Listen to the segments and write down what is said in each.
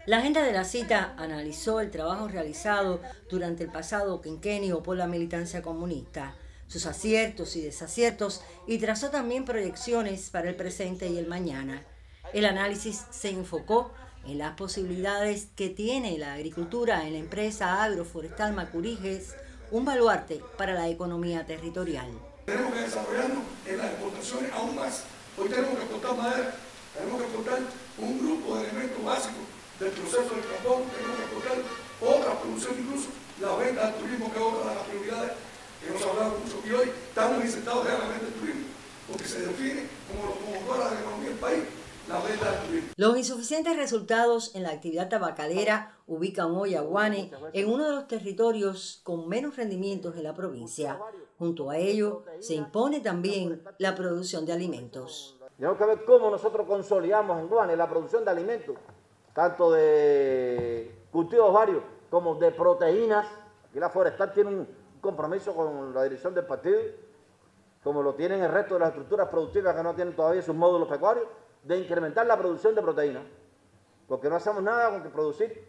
La agenda de la cita analizó el trabajo realizado durante el pasado quinquenio por la militancia comunista, sus aciertos y desaciertos, y trazó también proyecciones para el presente y el mañana. El análisis se enfocó en las posibilidades que tiene la agricultura en la empresa agroforestal Macuriges, un baluarte para la economía territorial. Tenemos que desarrollarnos en las exportaciones aún más. Hoy tenemos que exportar madera, tenemos que exportar un grupo de elementos básicos del proceso del carbón, tenemos que exportar otra producción, incluso la venta del turismo, que es otra de las prioridades que nos ha hablado mucho. Y hoy estamos insertados realmente en el turismo, porque se define como locomotora de la economía del país. Los insuficientes resultados en la actividad tabacalera ubican hoy a Guane en uno de los territorios con menos rendimientos de la provincia. Junto a ello, se impone también la producción de alimentos. Tenemos que ver cómo nosotros consolidamos en Guane la producción de alimentos, tanto de cultivos varios como de proteínas. Aquí la forestal tiene un compromiso con la dirección del partido, como lo tienen el resto de las estructuras productivas que no tienen todavía sus módulos pecuarios, de incrementar la producción de proteínas, porque no hacemos nada con que producir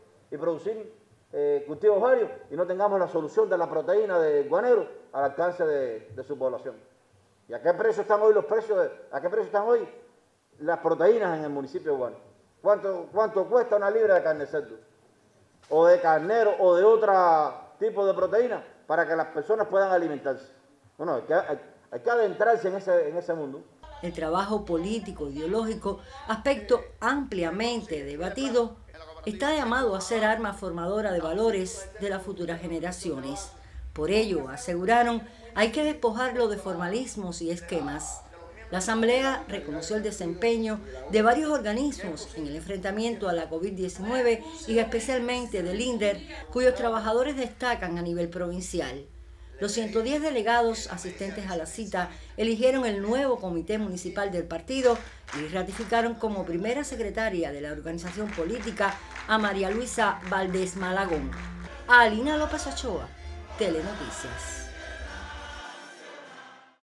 cultivos varios y no tengamos la solución de la proteína de guanero al alcance de su población. ¿Y a qué precio están hoy a qué precio están hoy las proteínas en el municipio de Guane? ¿Cuánto cuesta una libra de carne de cerdo? O de carnero o de otro tipo de proteína para que las personas puedan alimentarse. Bueno, hay que adentrarse en ese mundo. El trabajo político, ideológico, aspecto ampliamente debatido, está llamado a ser arma formadora de valores de las futuras generaciones. Por ello, aseguraron, hay que despojarlo de formalismos y esquemas. La Asamblea reconoció el desempeño de varios organismos en el enfrentamiento a la COVID-19 y especialmente del INDER, cuyos trabajadores destacan a nivel provincial. Los 110 delegados asistentes a la cita eligieron el nuevo comité municipal del partido y ratificaron como primera secretaria de la organización política a María Luisa Valdés Malagón. A Alina López Ochoa, Telenoticias.